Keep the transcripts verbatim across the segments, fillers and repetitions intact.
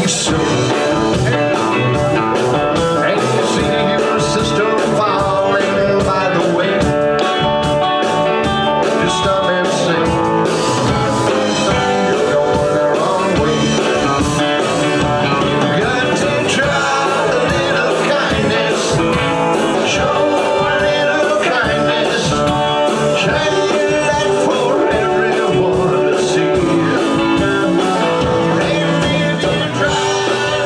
think so. And you see your sister falling by the way. Just stop and say, you're going the wrong way. You got to try a little kindness. Show a little kindness. Shine your light for everyone to see. Maybe if you try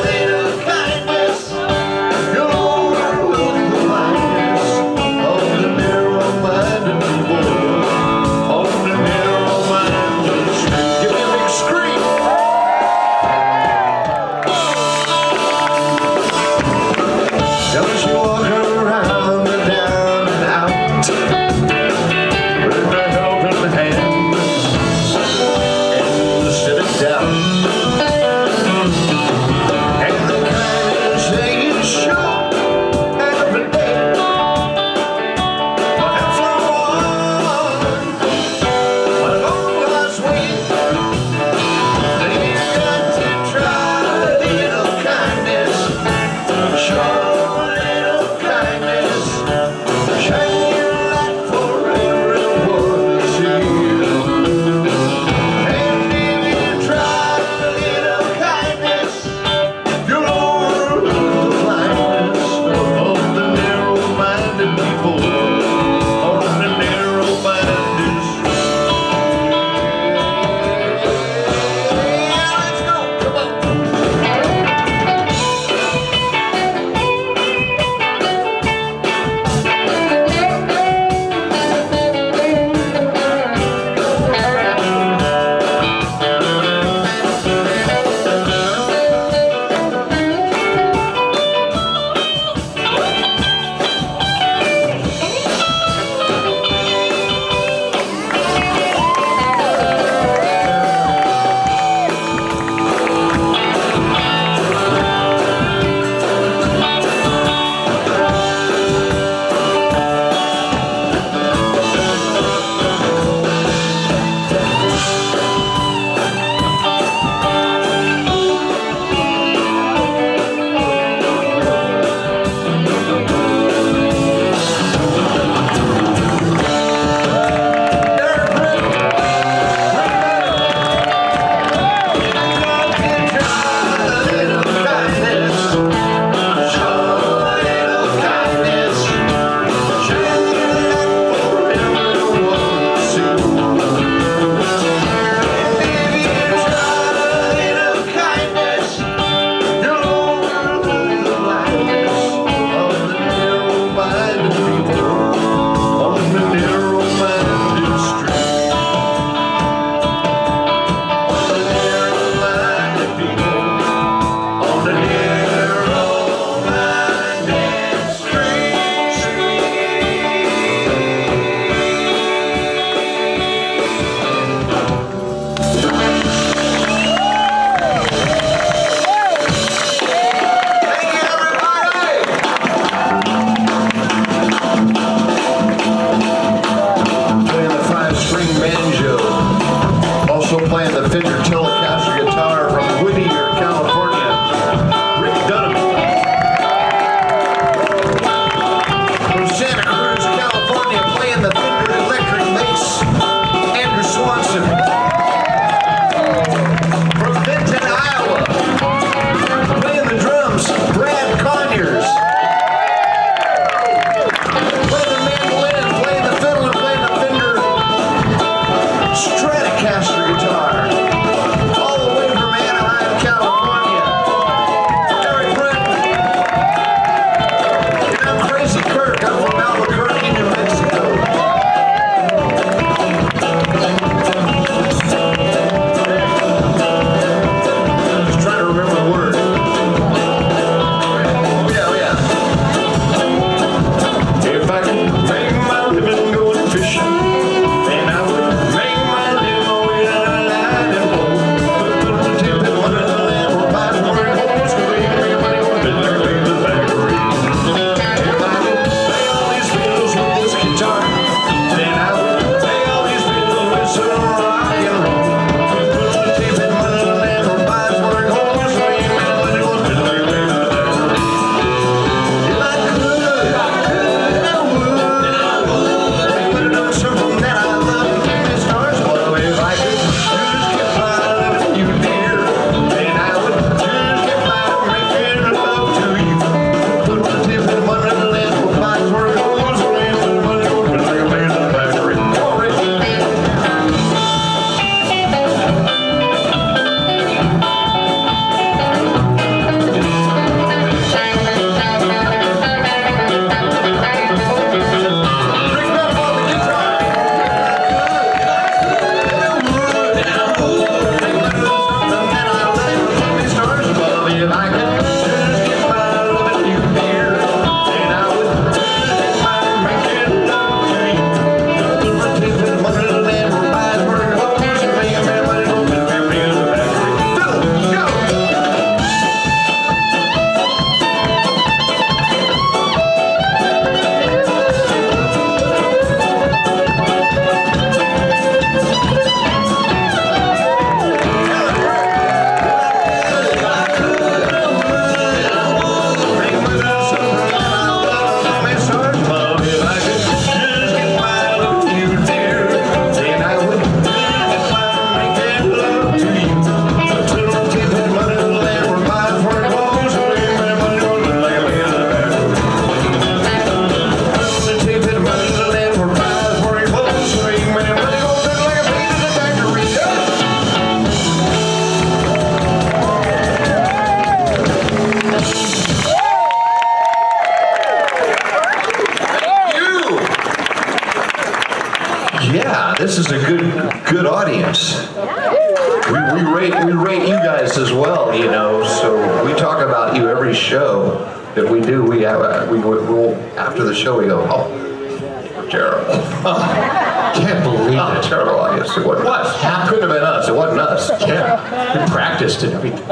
every show that we do, we have a, we will after the show we go, oh, we're terrible. Oh, can't believe oh, it. Terrible. I guess it wasn't What? us. It couldn't have been us. It wasn't us. Yeah, we practiced and everything.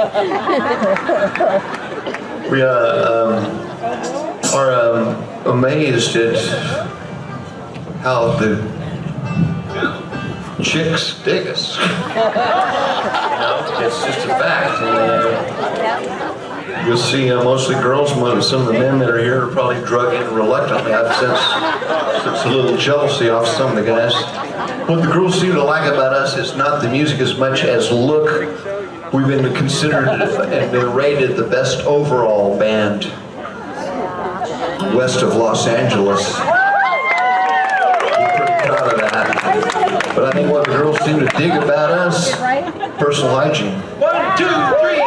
We uh, um, are um, amazed at how the chicks dig us. You know, it's just a fact. And, uh, you'll see uh, mostly girls. Some of the men that are here are probably drug in reluctantly. I've sensed, sensed a little jealousy off some of the guys. What the girls seem to like about us is not the music as much as look. We've been considered and been rated the best overall band west of Los Angeles. We're pretty proud of that. But I think what the girls seem to dig about us, personal hygiene. One, two, three.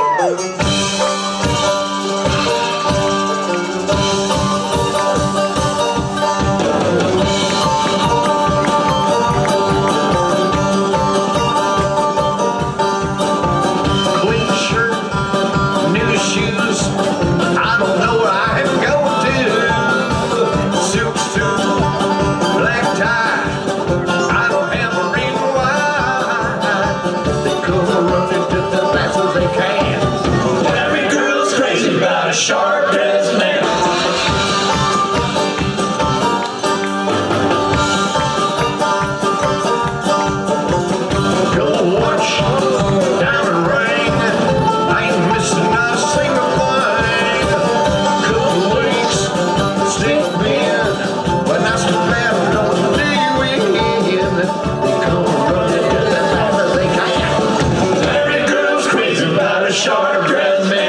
Sharp dressed man. Go watch diamond ring. I ain't missing not a single thing. Couple weeks, stick in, but not so bad. Don't do in. They come running to the back of they can. Every girl's crazy about a sharp dressed man.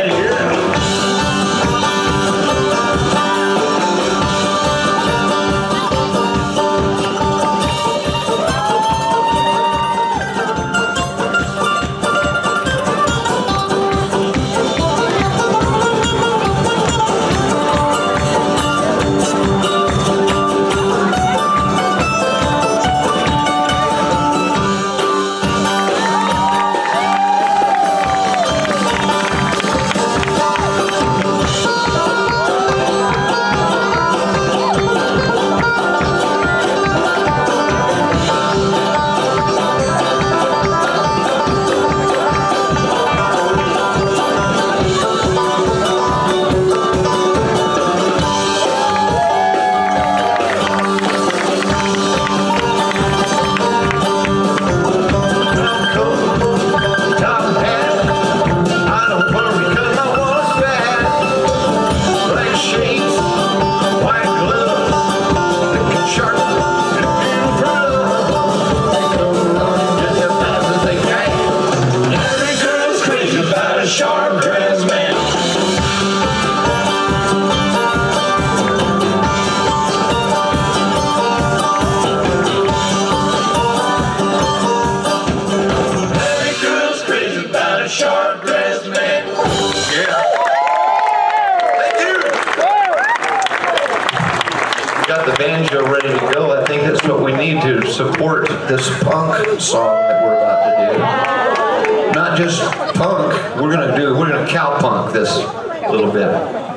Support this punk song that we're about to do. Not just punk, we're gonna do, we're gonna cowpunk this a little bit.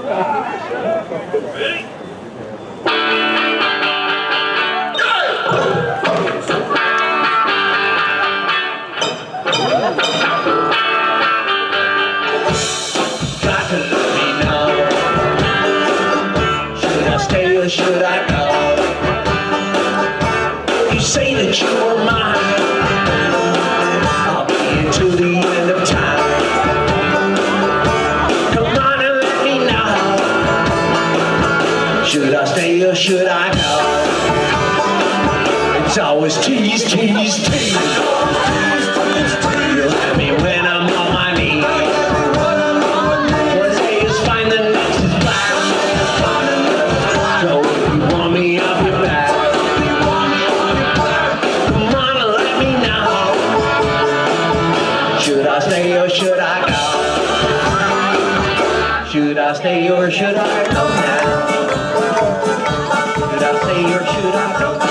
Got to let me know. Should I stay or should I go? Say that you're mine, I'll be here till the end of time. Come on and let me know. Should I stay or should I go? It's always tease, tease, tease. You'll have me when I'm on my knees. One day is fine, the next is black. So if you want me, I'll be back. Should I stay or should I go? Should I stay or should I go now? Should I stay or should I go now?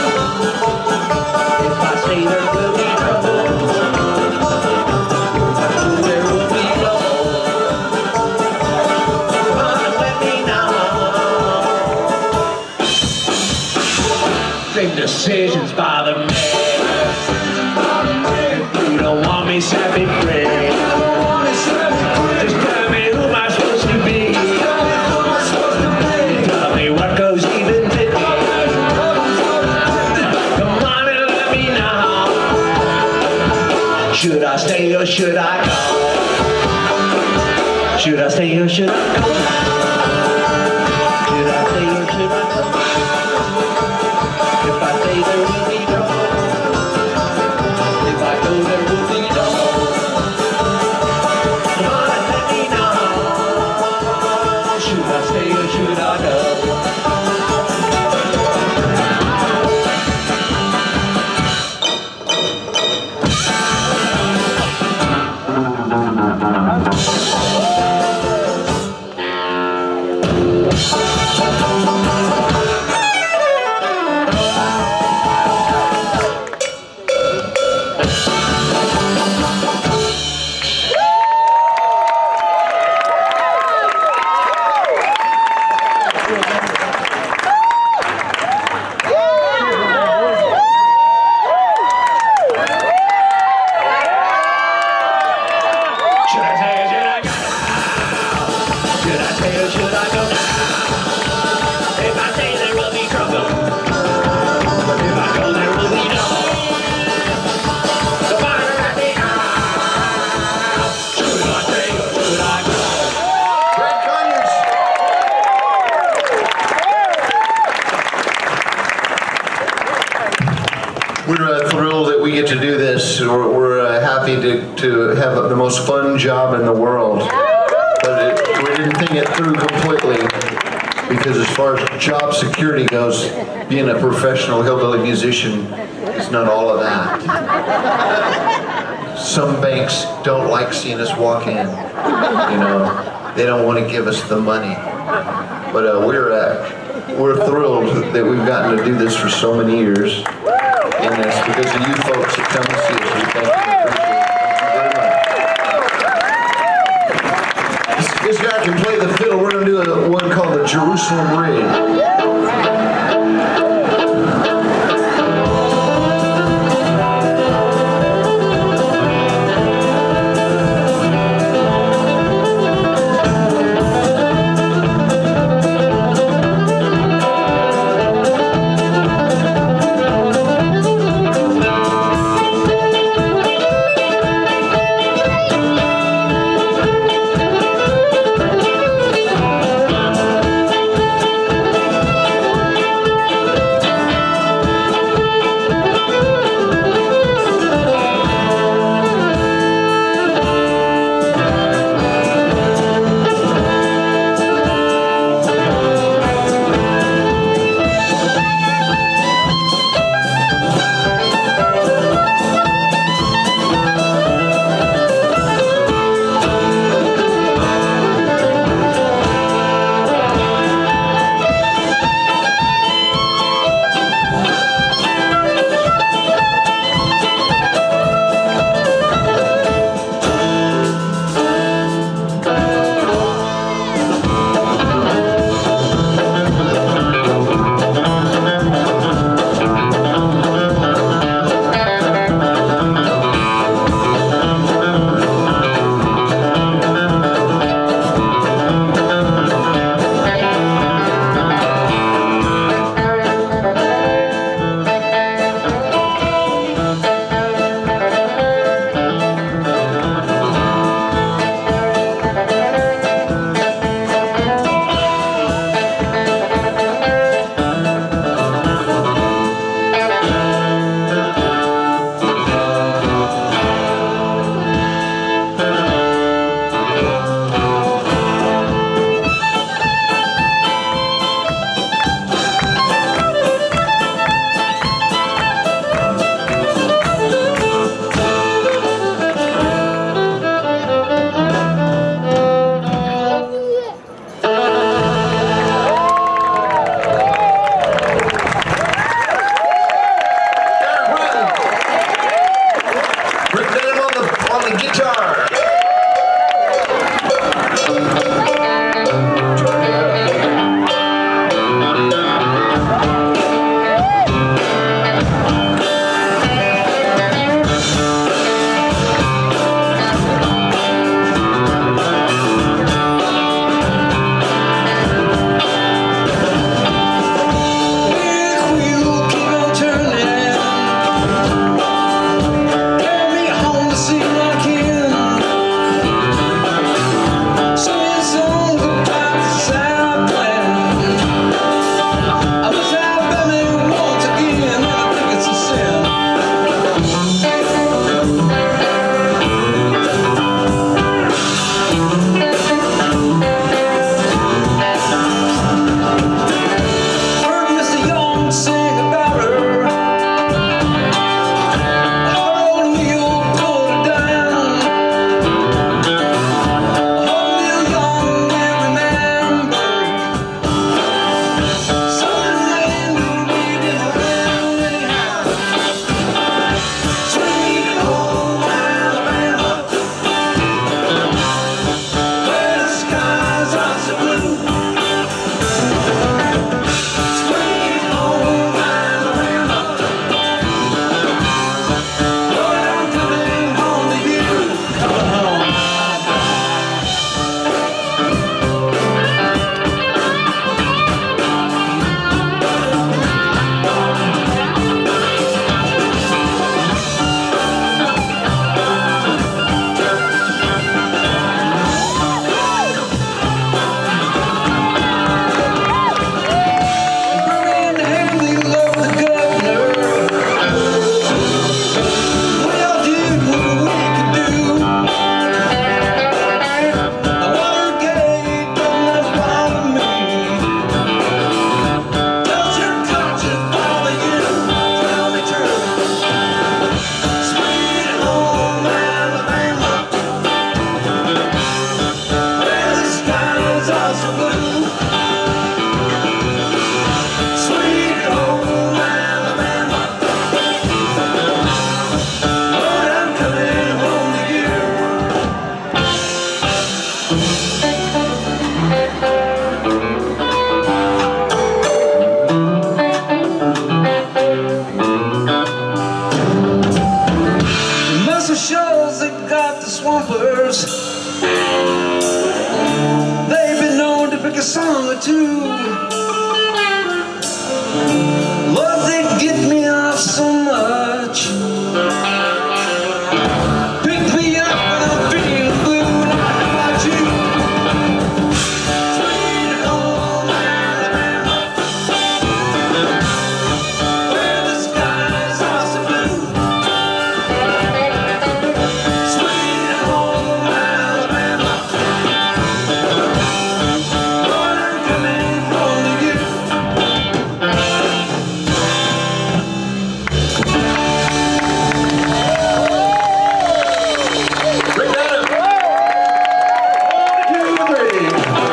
If I stay there will be trouble. There will be trouble. decisions by the man. You don't want me sappy friend. Just tell me who am I supposed to be. Tell me what goes even to me. Come on and let me know. Should I stay or should I go? Should I stay or should I go? Should I stay or should I go? If I stay there will be no. If I go there will be no. Come on and let me know. Should I stay or should I go? We're uh, thrilled that we get to do this. We're, we're uh, happy to, to have the most fun job in the world. But it, we didn't think it through completely, because as far as job security goes, being a professional hillbilly musician is not all of that. Some banks don't like seeing us walk in. You know, they don't want to give us the money. But uh, we're uh, we're thrilled that we've gotten to do this for so many years. And that's because of you folks that come and see us. We thank you and appreciate it. Thank you very much. This, this guy can play the fiddle. We're going to do a, one called the Jerusalem Rig. too. Lord, they get me off so much. Pick me up when I'm feeling blue, like about you. Sweet home Alabama, where the skies are so blue. Sweet home Alabama, Lord, I'm coming home to you. Bring that up. One, two, three.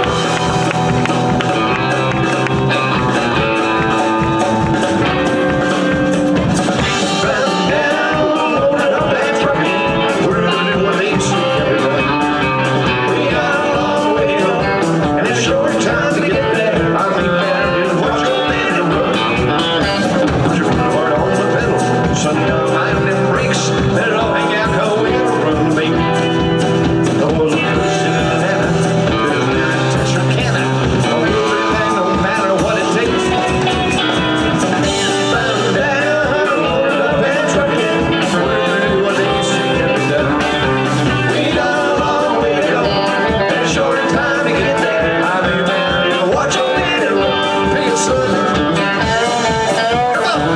Bend down, loaded up that truckin'. We're gonna do what they say every day. We got a long way to go, and it's short time to get there. I lean down and watch your man and run. Put your foot hard on the pedal, son, you'll find them brakes. Let it all hang out, go in and run, baby. I was a person in Atlanta, there's an Texas cannon. I'll do everything no matter what it takes. Bound down, loaded up and truckin'. We're gonna do what they say every day. We got a long way to go, and a short time to get there. I'll be down and watch your man and run. Pick it, son. Come on.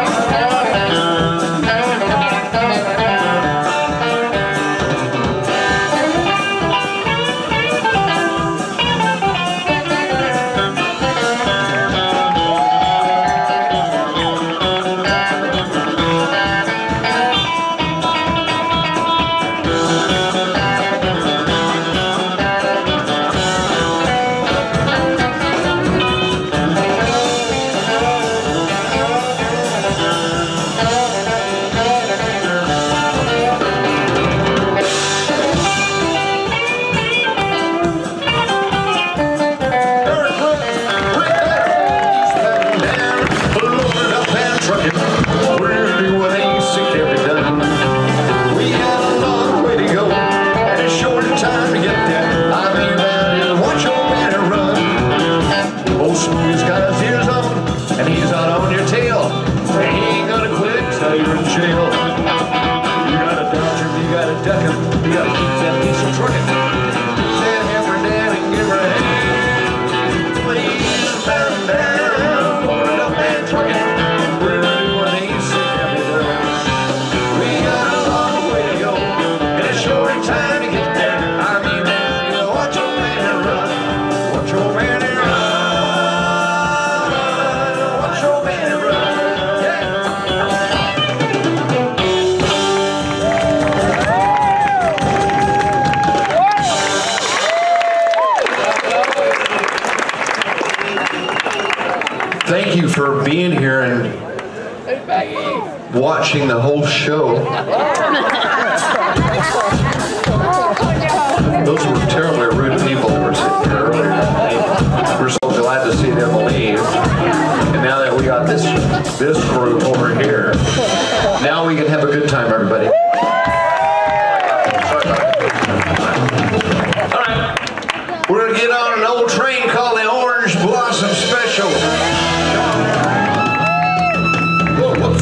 Thank you for being here and watching the whole show. Those were terribly rude people that were sitting here earlier. We're so glad to see them leave. And now that we got this this group over here, now we can have a good time, everybody. All right, we're gonna get on an old train called the Orange Blossom Special. Whoa, whoa.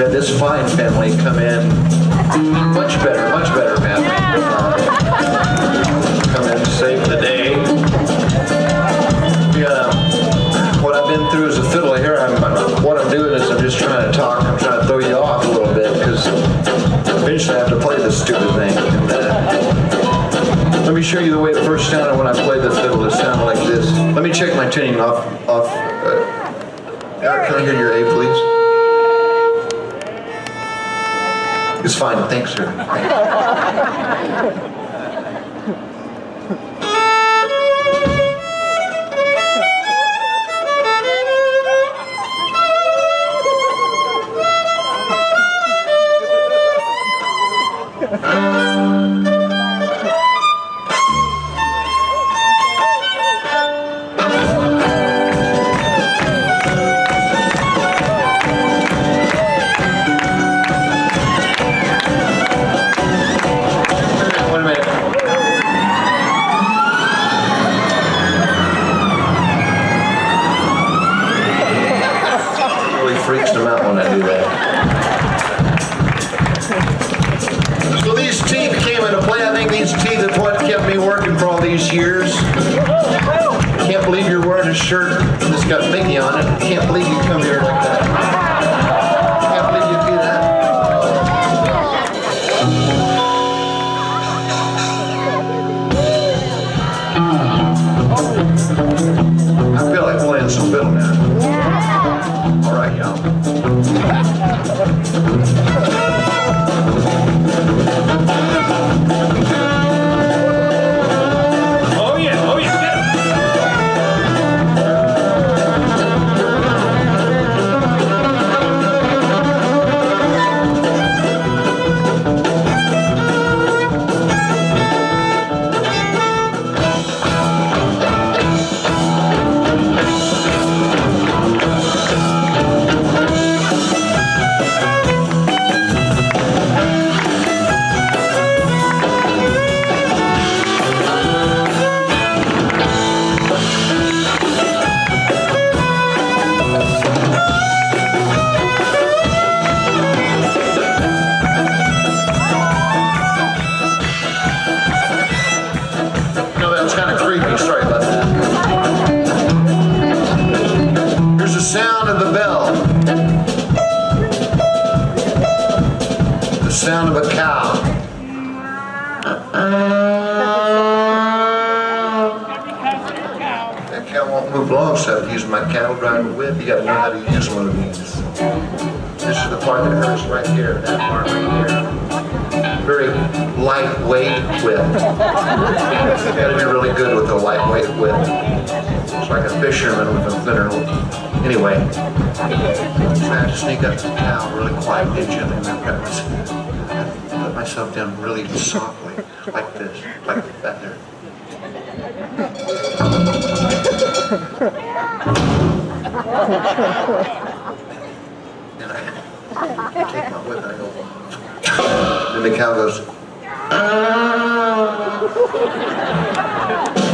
we had this fine family come in, much better, much better family. Uh, come in, save the day. Yeah, what I've been through as a fiddler here, I'm, I'm, what I'm doing is I'm just trying to talk, I'm trying to throw you off a little bit, because eventually I have to play this stupid thing. And, uh, let me show you the way it first sounded when I played the fiddle. It sounded like this. Let me check my tuning off. off. Uh, Eric, can I hear your A, please? It's fine, thanks, sir. Freaks them out when I do that. So these teeth came into play. I think these teeth is what kept me working for all these years. Can't believe you're wearing a shirt that's got Mickey on it. Can't believe you come here like that. Can't believe you do that. I feel like playing some fiddle now. All right, y'all. Oh yeah, oh yeah, get 'em. Sound of a cow. That cow won't move long, so I have to use my cattle driver whip. You gotta know how to use one of these. This is the part that hurts right here, that part right there. Very lightweight whip. You gotta be really good with a lightweight whip. It's like a fisherman with a thinner. Anyway, so I have to sneak up to the cow really quiet and gently, and I've got myself, put myself down really softly, like this, like that there. And I take my whip and I go, and the cow goes, ah.